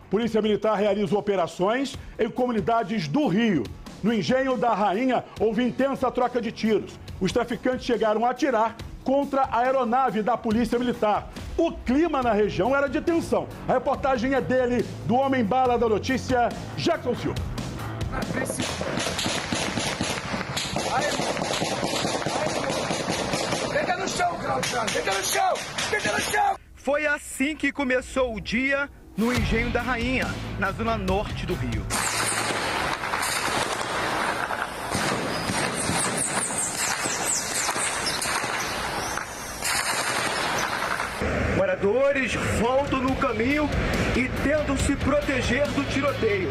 Polícia Militar realiza operações em comunidades do Rio. No Engenho da Rainha, houve intensa troca de tiros. Os traficantes chegaram a atirar contra a aeronave da Polícia Militar. O clima na região era de tensão. A reportagem é dele, do homem-bala da notícia, Jackson Silva. Fica no chão, Claudio! Fica no chão! Fica no chão! Foi assim que começou o dia no Engenho da Rainha, na zona norte do Rio. Moradores voltam no caminho e tentam se proteger do tiroteio.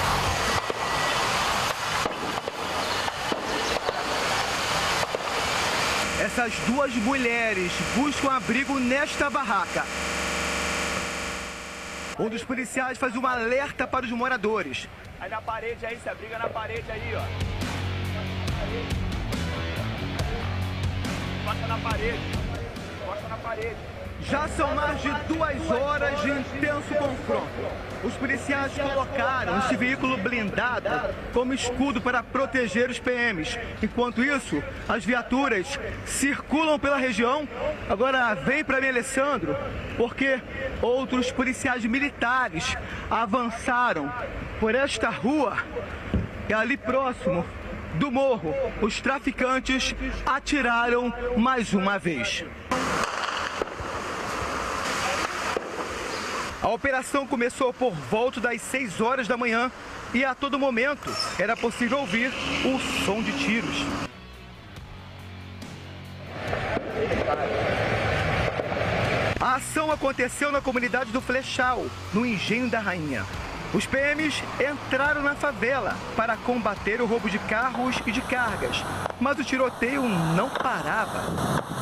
Essas duas mulheres buscam abrigo nesta barraca. Um dos policiais faz um alerta para os moradores. Aí na parede aí, se abriga na parede aí, ó. Encosta na parede. Encosta na parede. Já são mais de 2 horas de intenso confronto. Os policiais colocaram esse veículo blindado como escudo para proteger os PMs. Enquanto isso, as viaturas circulam pela região. Agora vem para mim, Alessandro, porque outros policiais militares avançaram por esta rua e ali próximo do morro, os traficantes atiraram mais uma vez. A operação começou por volta das 6 horas da manhã e a todo momento era possível ouvir o som de tiros. A ação aconteceu na comunidade do Flechal, no Engenho da Rainha. Os PMs entraram na favela para combater o roubo de carros e de cargas, mas o tiroteio não parava.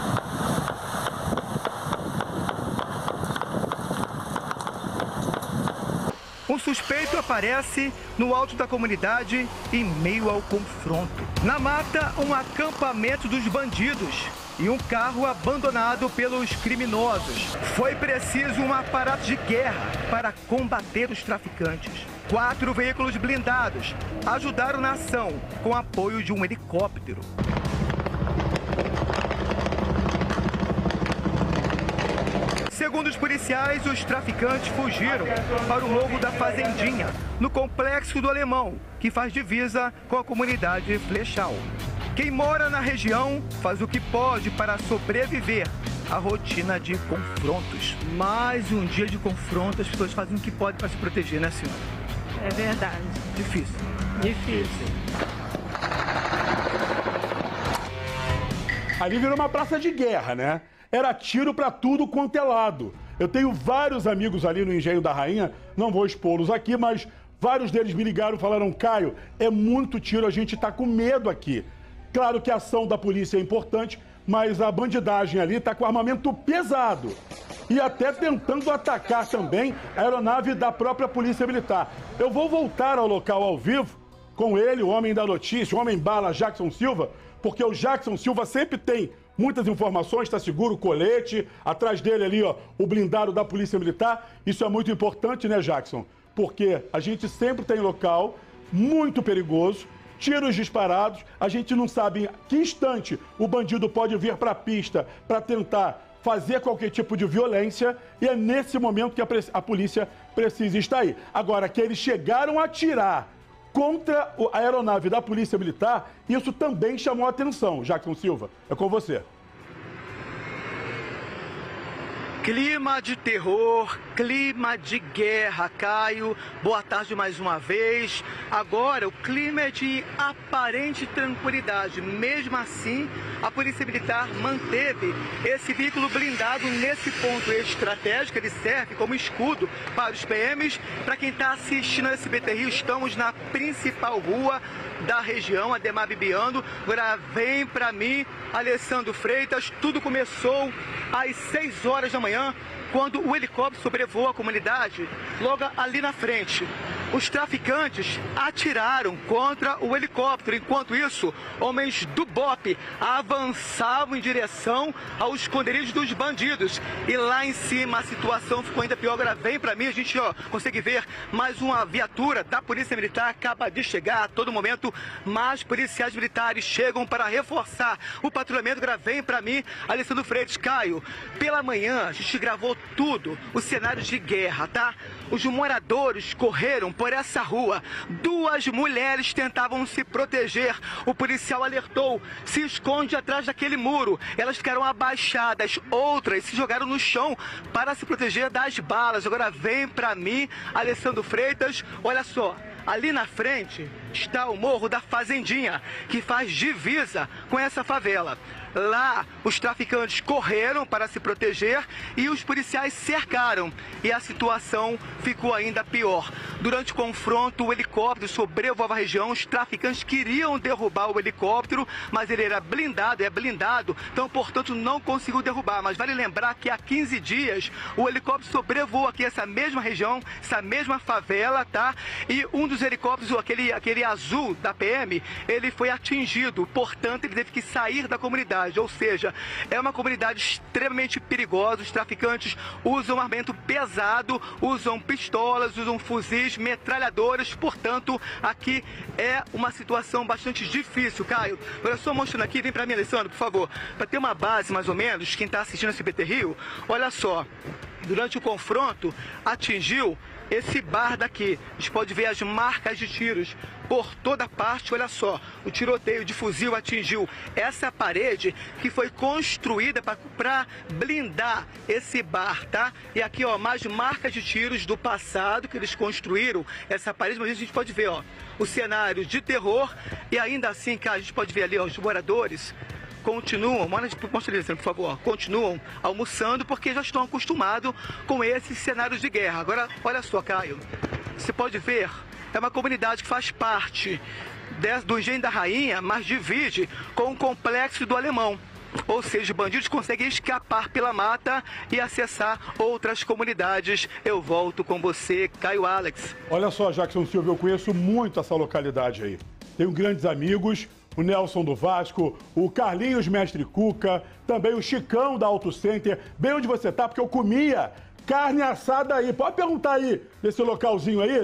Um suspeito aparece no alto da comunidade em meio ao confronto. Na mata, um acampamento dos bandidos e um carro abandonado pelos criminosos. Foi preciso um aparato de guerra para combater os traficantes. 4 veículos blindados ajudaram na ação com apoio de um helicóptero. Segundo os policiais, os traficantes fugiram para o Morro da Fazendinha, no Complexo do Alemão, que faz divisa com a comunidade Flechal. Quem mora na região faz o que pode para sobreviver à rotina de confrontos. Mais um dia de confronto, as pessoas fazem o que podem para se proteger, né, senhora? É verdade. Difícil. Difícil. Ali virou uma praça de guerra, né? Era tiro pra tudo quanto é lado. Eu tenho vários amigos ali no Engenho da Rainha, não vou expô-los aqui, mas vários deles me ligaram e falaram: Caio, é muito tiro, a gente tá com medo aqui. Claro que a ação da polícia é importante, mas a bandidagem ali tá com armamento pesado. E até tentando atacar também a aeronave da própria Polícia Militar. Eu vou voltar ao local ao vivo com ele, o homem da notícia, o homem-bala Jackson Silva, porque o Jackson Silva sempre tem muitas informações, está seguro, o colete, atrás dele ali, ó, o blindado da Polícia Militar. Isso é muito importante, né, Jackson? Porque a gente sempre tem local muito perigoso, tiros disparados, a gente não sabe em que instante o bandido pode vir para a pista para tentar fazer qualquer tipo de violência, e é nesse momento que a polícia precisa estar aí. Agora, que eles chegaram a atirar contra a aeronave da Polícia Militar, isso também chamou a atenção. Jackson Silva, é com você. Clima de terror, clima de guerra, Caio. Boa tarde mais uma vez. Agora o clima é de aparente tranquilidade. Mesmo assim, a Polícia Militar manteve esse veículo blindado nesse ponto estratégico. Ele serve como escudo para os PMs. Para quem está assistindo ao SBT Rio, estamos na principal rua da região, Ademar Bibiano. Agora vem para mim, Alessandro Freitas. Tudo começou às 6 horas da manhã, quando o helicóptero sobrevoou a comunidade, logo ali na frente. Os traficantes atiraram contra o helicóptero. Enquanto isso, homens do BOPE avançavam em direção ao esconderijo dos bandidos. E lá em cima a situação ficou ainda pior. Agora vem para mim, a gente consegue ver mais uma viatura da Polícia Militar acaba de chegar. A todo momento, mais policiais militares chegam para reforçar o patrulhamento. Agora vem para mim, Alessandro Freitas. Caio, pela manhã a gente gravou tudo, os cenários de guerra, tá? Os moradores correram por essa rua. 2 mulheres tentavam se proteger. O policial alertou: se esconde atrás daquele muro. Elas ficaram abaixadas. Outras se jogaram no chão para se proteger das balas. Agora vem para mim, Alessandro Freitas. Olha só. Ali na frente está o Morro da Fazendinha, que faz divisa com essa favela. Lá, os traficantes correram para se proteger e os policiais cercaram. E a situação ficou ainda pior. Durante o confronto, o helicóptero sobrevoava a região. Os traficantes queriam derrubar o helicóptero, mas ele era blindado, é blindado. Então, portanto, não conseguiu derrubar. Mas vale lembrar que há 15 dias, o helicóptero sobrevoou aqui essa mesma região, essa mesma favela, tá? E um dos helicópteros, aquele azul da PM, ele foi atingido. Portanto, ele teve que sair da comunidade. Ou seja, é uma comunidade extremamente perigosa. Os traficantes usam armamento pesado, usam pistolas, usam fuzis, metralhadoras. Portanto, aqui é uma situação bastante difícil, Caio. Olha só, mostrando aqui, vem para mim, Alessandro, por favor, para ter uma base mais ou menos, quem está assistindo esse SBT Rio, olha só, durante o confronto, atingiu esse bar daqui. A gente pode ver as marcas de tiros por toda parte. Olha só, o tiroteio de fuzil atingiu essa parede que foi construída para blindar esse bar, tá? E aqui, ó, mais marcas de tiros do passado que eles construíram essa parede. Mas a gente pode ver, ó, o cenário de terror. E ainda assim, cara, a gente pode ver ali, ó, os moradores continuam, mostra ali, por favor, continuam almoçando porque já estão acostumados com esses cenários de guerra. Agora, olha só, Caio, você pode ver, é uma comunidade que faz parte do Engenho da Rainha, mas divide com o complexo do Alemão. Ou seja, os bandidos conseguem escapar pela mata e acessar outras comunidades. Eu volto com você, Caio Alex. Olha só, Jackson Silva, eu conheço muito essa localidade aí. Tenho grandes amigos, o Nelson do Vasco, o Carlinhos Mestre Cuca, também o Chicão da Auto Center. Bem onde você tá, porque eu comia carne assada aí. Pode perguntar aí, nesse localzinho aí,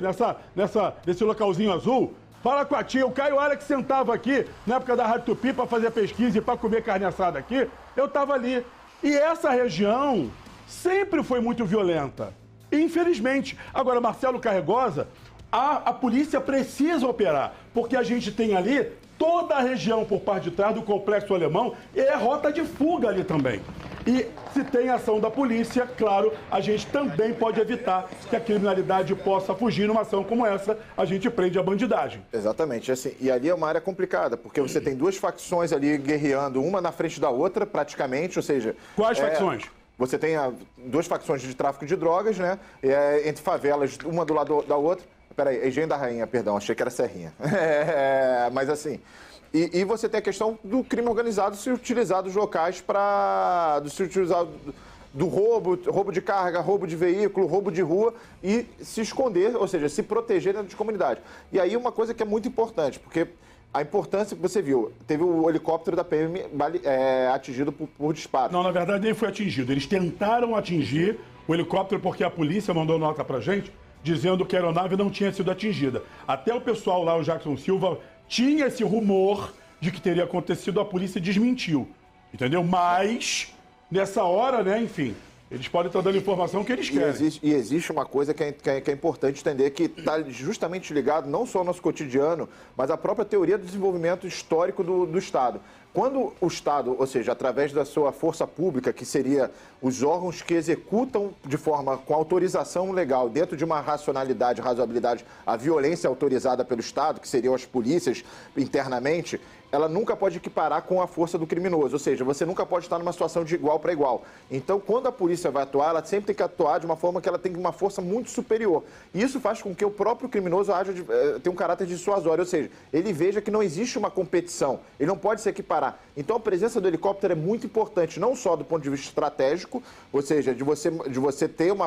nesse localzinho azul. Fala com a tia, o Caio Alex sentava aqui, na época da Rádio Tupi, para fazer pesquisa e para comer carne assada aqui, eu tava ali. E essa região sempre foi muito violenta, infelizmente. Agora, Marcelo Carregosa, a polícia precisa operar, porque a gente tem ali toda a região por parte de trás do Complexo Alemão e é rota de fuga ali também. E se tem ação da polícia, claro, a gente também pode evitar que a criminalidade possa fugir. Numa ação como essa, a gente prende a bandidagem. Exatamente. Assim, e ali é uma área complicada, porque você tem 2 facções ali guerreando, uma na frente da outra, praticamente, ou seja... Quais facções? Você tem 2 facções de tráfico de drogas, né? Entre favelas, uma do lado da outra. Peraí, Engenho da Rainha, perdão, achei que era Serrinha. Mas assim... E você tem a questão do crime organizado se utilizar dos locais para... se utilizar do roubo de carga, roubo de veículo, roubo de rua e se esconder, ou seja, se proteger dentro de comunidade. E aí uma coisa que é muito importante, porque a importância que você viu, teve o helicóptero da PM atingido por disparo. Não, na verdade nem foi atingido. Eles tentaram atingir o helicóptero porque a polícia mandou nota pra gente dizendo que a aeronave não tinha sido atingida. Até o pessoal lá, o Jackson Silva, tinha esse rumor de que teria acontecido, a polícia desmentiu, entendeu? Mas, nessa hora, né, enfim, eles podem estar dando informação que eles querem. E existe uma coisa que é importante entender, que está justamente ligado não só ao nosso cotidiano, mas à própria teoria do desenvolvimento histórico do Estado. Quando o Estado, ou seja, através da sua força pública, que seria os órgãos que executam de forma com autorização legal, dentro de uma racionalidade, razoabilidade, a violência autorizada pelo Estado, que seriam as polícias internamente, ela nunca pode equiparar com a força do criminoso, ou seja, você nunca pode estar numa situação de igual para igual. Então, quando a polícia vai atuar, ela sempre tem que atuar de uma forma que ela tem uma força muito superior. E isso faz com que o próprio criminoso tenha um caráter dissuasório, ou seja, ele veja que não existe uma competição, ele não pode se equiparar. Então, a presença do helicóptero é muito importante, não só do ponto de vista estratégico, ou seja, de você ter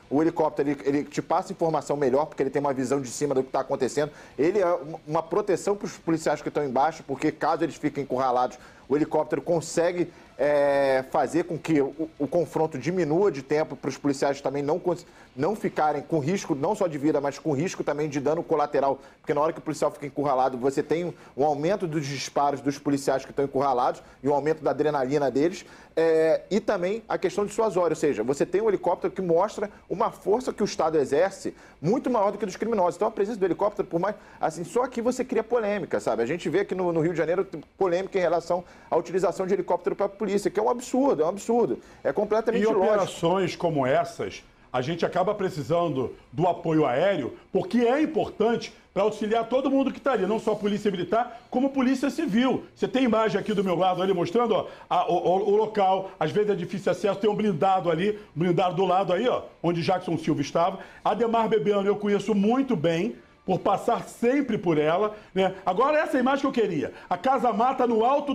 O helicóptero, ele te passa informação melhor, porque ele tem uma visão de cima do que está acontecendo. Ele é uma proteção para os policiais que estão embaixo, porque caso eles fiquem encurralados, o helicóptero consegue fazer com que o confronto diminua de tempo para os policiais também não ficarem com risco, não só de vida, mas com risco também de dano colateral. Porque na hora que o policial fica encurralado, você tem um aumento dos disparos dos policiais que estão encurralados e um aumento da adrenalina deles. E também a questão de dissuasória, ou seja, você tem um helicóptero que mostra uma força que o Estado exerce muito maior do que dos criminosos. Então a presença do helicóptero, por mais... assim, só aqui você cria polêmica, sabe? A gente vê aqui no Rio de Janeiro polêmica em relação à utilização de helicóptero para a polícia, que é um absurdo, É completamente ilógico. E operações como essas, a gente acaba precisando do apoio aéreo, porque é importante para auxiliar todo mundo que está ali, não só a Polícia Militar, como a Polícia Civil. Você tem imagem aqui do meu lado ali mostrando o local, às vezes é difícil acesso, tem um blindado ali, blindado do lado aí, ó, onde Jackson Silva estava. Ademar Bebeano eu conheço muito bem, por passar sempre por ela, né? Agora essa imagem que eu queria, a Casa Mata no alto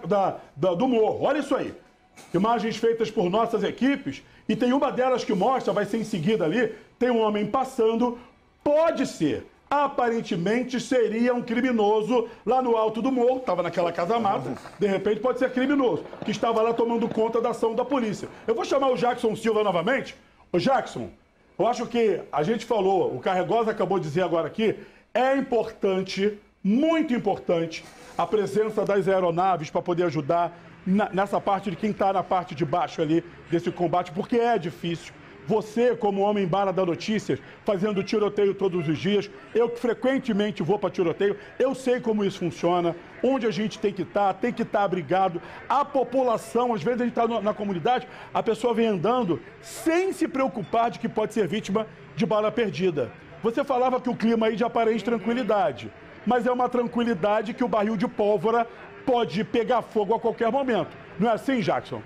do morro, olha isso aí. Imagens feitas por nossas equipes, e tem uma delas que mostra, vai ser em seguida ali, tem um homem passando, pode ser, aparentemente seria um criminoso lá no alto do morro, estava naquela Casa Mata, de repente pode ser criminoso, que estava lá tomando conta da ação da polícia. Eu vou chamar o Jackson Silva novamente. Ô Jackson, eu acho que a gente falou, o Carregosa acabou de dizer agora aqui, é importante, muito importante, a presença das aeronaves para poder ajudar nessa parte de quem está na parte de baixo ali desse combate, porque é difícil. Você, como homem bala da notícias, fazendo tiroteio todos os dias, eu que frequentemente vou para tiroteio, eu sei como isso funciona, onde a gente tem que estar abrigado. A população, às vezes a gente está na comunidade, a pessoa vem andando sem se preocupar de que pode ser vítima de bala perdida. Você falava que o clima aí de aparente tranquilidade, mas é uma tranquilidade que o barril de pólvora pode pegar fogo a qualquer momento. Não é assim, Jackson?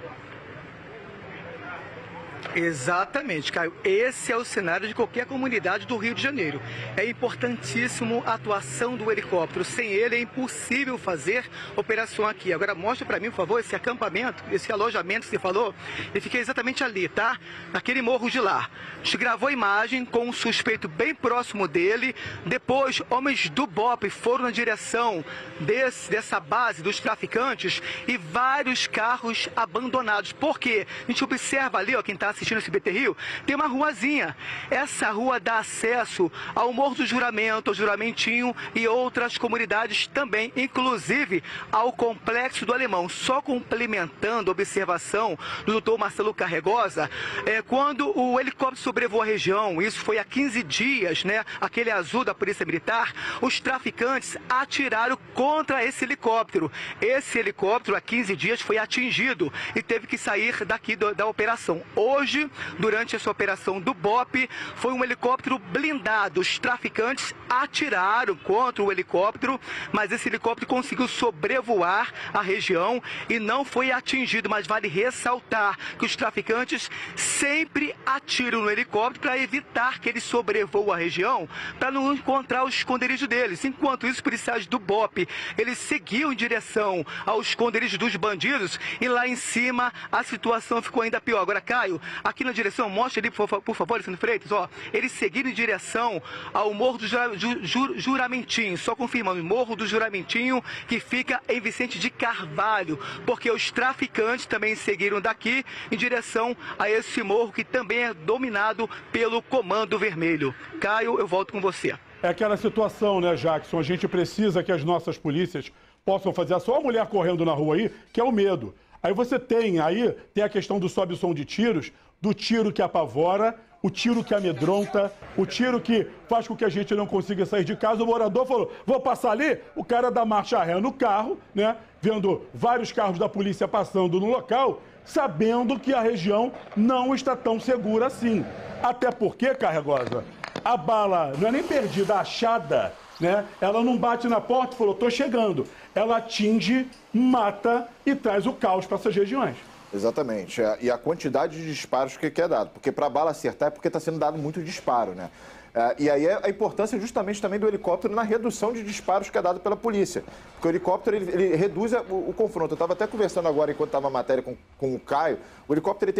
Exatamente, Caio. Esse é o cenário de qualquer comunidade do Rio de Janeiro. É importantíssimo a atuação do helicóptero. Sem ele é impossível fazer operação aqui. Agora mostra para mim, por favor, esse acampamento, esse alojamento que você falou. Eu fiquei exatamente ali, tá? Naquele morro de lá. A gente gravou a imagem com um suspeito bem próximo dele. Depois, homens do BOPE foram na direção dessa base dos traficantes e vários carros abandonados. Por quê? A gente observa ali, ó, quem está assistindo esse BT Rio, tem uma ruazinha. Essa rua dá acesso ao Morro do Juramento, ao Juramentinho e outras comunidades também, inclusive ao Complexo do Alemão. Só complementando a observação do doutor Marcelo Carregosa, quando o helicóptero sobrevoou a região, isso foi há 15 dias, né? Aquele azul da Polícia Militar, os traficantes atiraram contra esse helicóptero. Esse helicóptero, há 15 dias, foi atingido e teve que sair daqui da operação. Hoje, durante essa operação do BOPE, foi um helicóptero blindado. Os traficantes atiraram contra o helicóptero, mas esse helicóptero conseguiu sobrevoar a região e não foi atingido. Mas vale ressaltar que os traficantes sempre atiram no helicóptero para evitar que ele sobrevoe a região, para não encontrar o esconderijo deles. Enquanto isso, os policiais do BOPE, eles seguiam em direção ao esconderijo dos bandidos e lá em cima a situação ficou ainda pior. Agora, Caio, aqui na direção, mostra ali, por favor, Alessandro Freitas, ó, eles seguiram em direção ao Morro do Juramentinho, só confirmando, Morro do Juramentinho, que fica em Vicente de Carvalho, porque os traficantes também seguiram daqui em direção a esse morro que também é dominado pelo Comando Vermelho. Caio, eu volto com você. É aquela situação, né, Jackson? A gente precisa que as nossas polícias possam fazer. Só a mulher correndo na rua aí, que é o medo. Aí você tem a questão do sobe o som de tiros, do tiro que apavora, o tiro que amedronta, o tiro que faz com que a gente não consiga sair de casa. O morador falou, vou passar ali, o cara dá marcha ré no carro, né, vendo vários carros da polícia passando no local, sabendo que a região não está tão segura assim. Até porque, Carregosa, a bala não é nem perdida, achada, né? Ela não bate na porta e falou, tô chegando. Ela atinge, mata e traz o caos para essas regiões. Exatamente. E a quantidade de disparos que é dado. Porque para a bala acertar é porque está sendo dado muito disparo, né? E aí a importância justamente também do helicóptero na redução de disparos que é dado pela polícia. Porque o helicóptero, ele reduz o confronto. Eu estava até conversando agora, enquanto estava a matéria com o Caio, o helicóptero ele tem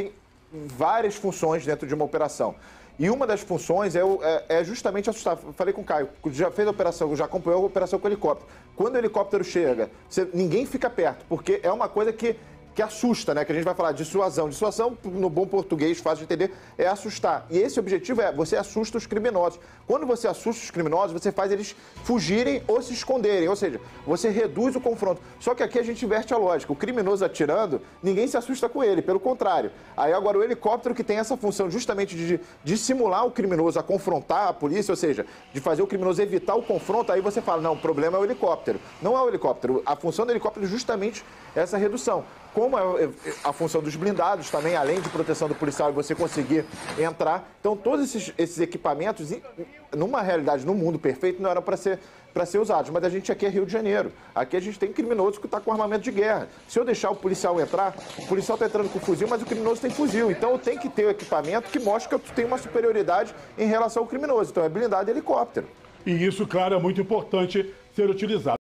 várias funções dentro de uma operação. E uma das funções é justamente assustar. Falei com o Caio, já fez a operação, já acompanhou a operação com o helicóptero. Quando o helicóptero chega, ninguém fica perto, porque é uma coisa que assusta, né? Que a gente vai falar dissuasão. Dissuasão, no bom português, fácil de entender, é assustar. E esse objetivo você assusta os criminosos. Quando você assusta os criminosos, você faz eles fugirem ou se esconderem. Ou seja, você reduz o confronto. Só que aqui a gente inverte a lógica. O criminoso atirando, ninguém se assusta com ele, pelo contrário. Aí agora o helicóptero que tem essa função justamente de simular o criminoso a confrontar a polícia, ou seja, de fazer o criminoso evitar o confronto, aí você fala, não, o problema é o helicóptero. Não é o helicóptero. A função do helicóptero é justamente essa redução. Como a função dos blindados também, além de proteção do policial e você conseguir entrar. Então, todos esses equipamentos, numa realidade, no mundo perfeito, não eram para ser usados. Mas a gente aqui é Rio de Janeiro. Aqui a gente tem criminoso que está com armamento de guerra. Se eu deixar o policial entrar, o policial está entrando com fuzil, mas o criminoso tem fuzil. Então, eu tenho que ter o equipamento que mostre que eu tenho uma superioridade em relação ao criminoso. Então, é blindado e helicóptero. E isso, claro, é muito importante ser utilizado.